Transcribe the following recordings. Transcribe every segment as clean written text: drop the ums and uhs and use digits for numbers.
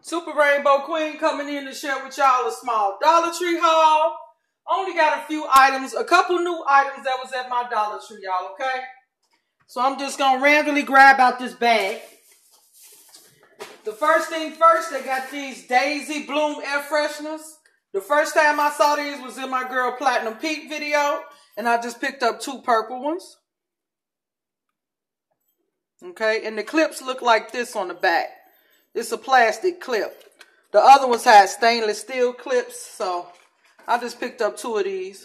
Super Rainbow Queen coming in to share with y'all a small Dollar Tree haul. Only got a few items, a couple new items that was at my Dollar Tree, y'all, okay? So I'm just going to randomly grab out this bag. The first thing first, they got these Daisy Bloom air fresheners. The first time I saw these was in my girl Platinum Peak video, and I just picked up 2 purple ones. Okay, and the clips look like this on the back. It's a plastic clip. The other ones had stainless steel clips, so I just picked up 2 of these.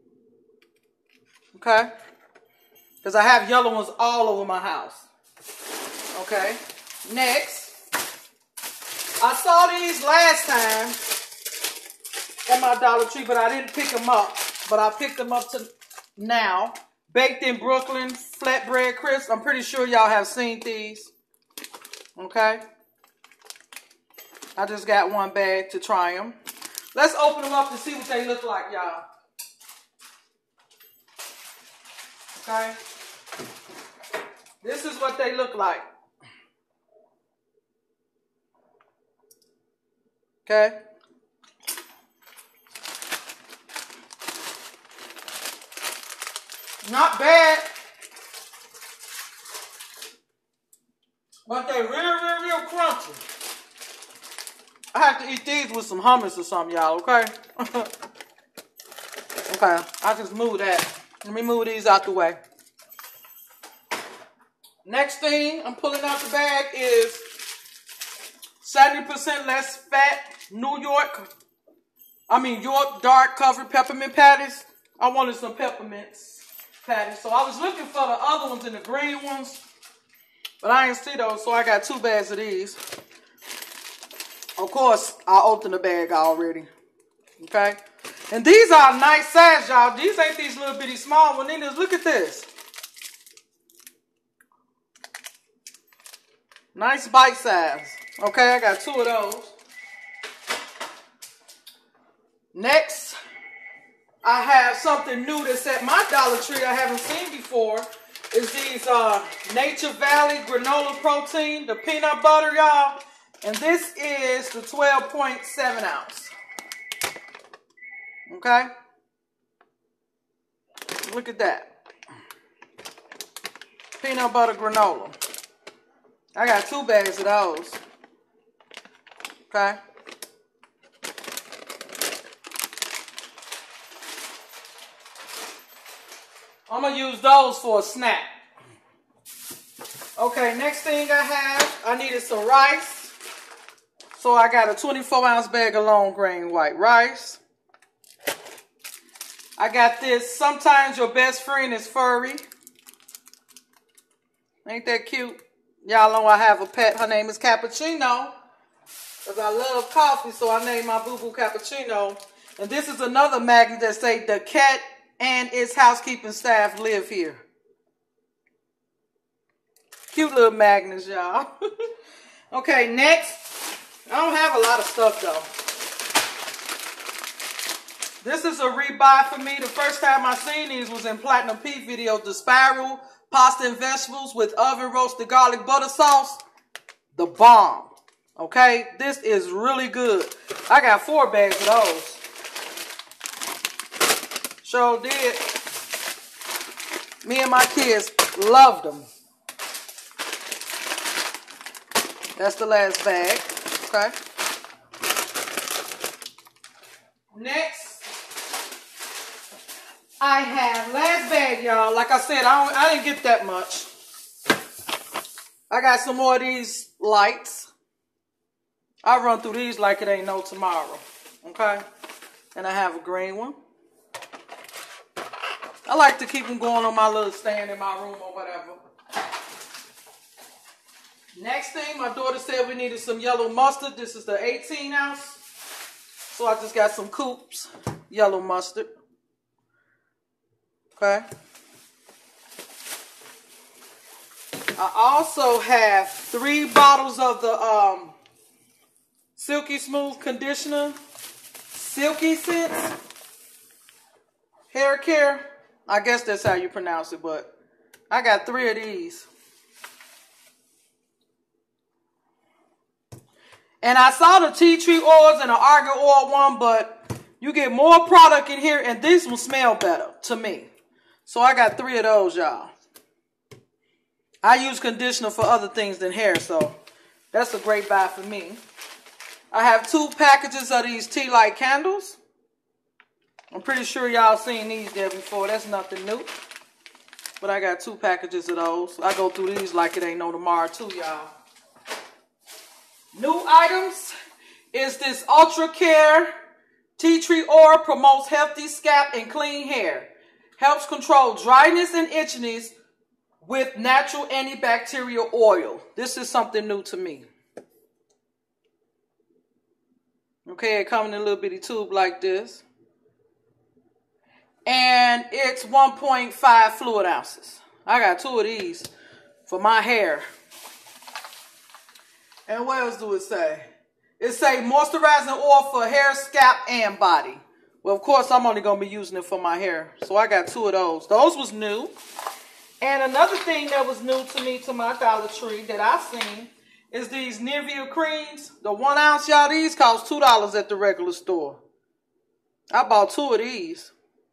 Okay, because I have yellow ones all over my house. Okay, next, I saw these last time at my Dollar Tree, but I didn't pick them up. But I picked them up to now. Baked in Brooklyn flatbread crisps. I'm pretty sure y'all have seen these. Okay. I just got 1 bag to try them. Let's open them up to see what they look like, y'all. Okay. This is what they look like. Okay. Not bad. But they're real crunchy. I have to eat these with some hummus or something, y'all, okay? Okay, I just move that. Let me move these out the way. Next thing I'm pulling out the bag is 70% less fat York dark covered peppermint patties. I wanted some peppermints patties. So I was looking for the other ones and the green ones, but I didn't see those, so I got 2 bags of these. Of course, I opened the bag already. Okay? And these are a nice size, y'all. These ain't these little bitty small ones. Look at this. Nice bite size. Okay, I got 2 of those. Next, I have something new that's at my Dollar Tree I haven't seen before. Is these Nature Valley granola protein, the peanut butter, y'all. And this is the 12.7 ounce. Okay? Look at that. Peanut butter granola. I got 2 bags of those. Okay? I'm going to use those for a snack. Okay, next thing I needed some rice. So I got a 24-ounce bag of long grain white rice. I got this, sometimes your best friend is furry. Ain't that cute? Y'all know I have a pet. Her name is Cappuccino. Because I love coffee, so I named my boo-boo Cappuccino. And this is another magnet that say the cat and its housekeeping staff live here. Cute little magnets, y'all. Okay, next. I don't have a lot of stuff, though. This is a rebuy for me. The first time I seen these was in Platinum Peak video. The Spiral Pasta and Vegetables with oven roasted garlic butter sauce. The bomb. Okay? This is really good. I got 4 bags of those. Sure did. Me and my kids loved them. That's the last bag. Okay. Next, I have last bag, y'all. Like I said, I didn't get that much. I got some more of these lights. I run through these like it ain't no tomorrow. Okay. And I have a green one. I like to keep them going on my little stand in my room or whatever. Next thing, my daughter said we needed some yellow mustard. This is the 18 ounce. So I just got some Coops yellow mustard. Okay. I also have 3 bottles of the Silky Smooth Conditioner. Silky Scents. Hair care. I guess that's how you pronounce it, but I got 3 of these. And I saw the tea tree oils and the argan oil one, but you get more product in here, and this will smell better to me. So I got 3 of those, y'all. I use conditioner for other things than hair, so that's a great buy for me. I have 2 packages of these tea light candles. I'm pretty sure y'all seen these there before. That's nothing new. But I got 2 packages of those. I go through these like it ain't no tomorrow too, y'all. New items is this Ultra Care Tea Tree Oil. Promotes healthy scalp and clean hair. Helps control dryness and itchiness with natural antibacterial oil. This is something new to me. Okay, it comes in a little bitty tube like this. And it's 1.5 fluid ounces. I got 2 of these for my hair. And what else do it say? It say moisturizing oil for hair, scalp, and body. Well, of course, I'm only going to be using it for my hair. So I got 2 of those. Those was new. And another thing that was new to me, to my Dollar Tree, that I seen, is these Nivea creams. The 1 ounce, y'all, these cost $2 at the regular store. I bought 2 of these.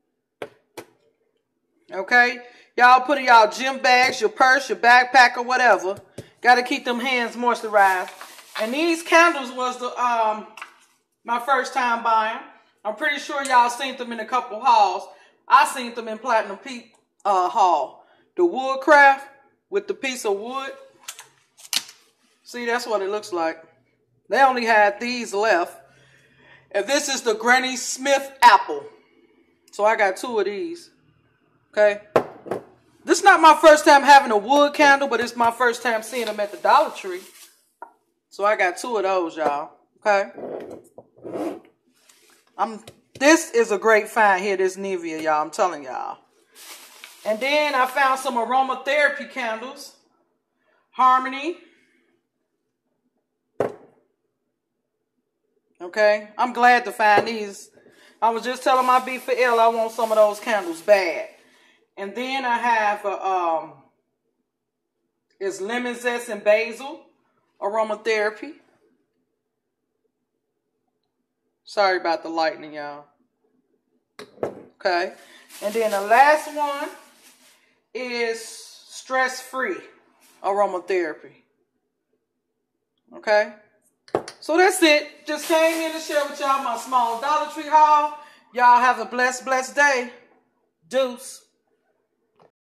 Okay? Y'all put in y'all gym bags, your purse, your backpack, or whatever. Got to keep them hands moisturized. And these candles was the my first time buying. I'm pretty sure y'all seen them in a couple hauls. I seen them in Platinum Peak haul. The Woodcraft with the piece of wood. See, that's what it looks like. They only had these left. And this is the Granny Smith apple. So I got 2 of these. Okay. This is not my first time having a wood candle, but it's my first time seeing them at the Dollar Tree. So I got 2 of those, y'all. Okay. This is a great find here, this Nivea, y'all. I'm telling y'all. And then I found some aromatherapy candles. Harmony. Okay. I'm glad to find these. I was just telling my B4L I want some of those candles bad. And then I have it's lemon zest and basil aromatherapy. Sorry about the lightning, y'all. Okay. And then the last one is stress-free aromatherapy. Okay. So that's it. Just came here to share with y'all my small Dollar Tree haul. Y'all have a blessed day. Deuce.